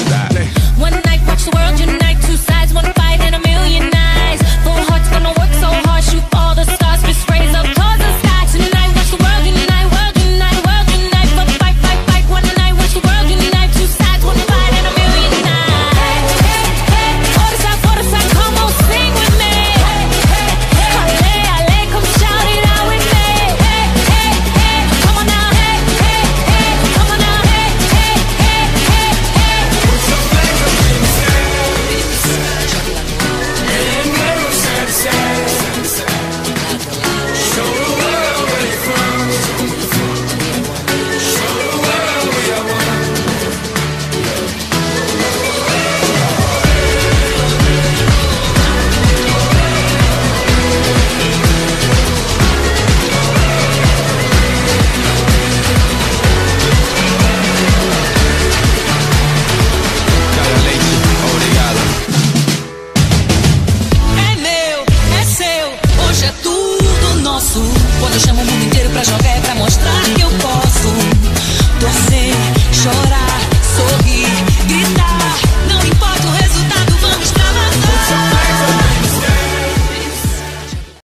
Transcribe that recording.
One night, watch the world unite. Two sides, one fight, and a million eyes. Full hearts gonna work so hard, shoot all the stars, fist raise up towards the sky. Tonight, watch the world unite, world unite, world unite. But fight, fight, fight. One night, watch the world unite. Two sides, one fight, and a million eyes. For the side, come on, sing with me. Ale, ale, come shout it out with me. Come on now, come on now, Put your flag up in the sky. And never sad, sad. Show the world where you're from. Show the world we are one. É meu, é seu, hoje é tudo nosso. Quando eu chamo o mundo inteiro pra jogar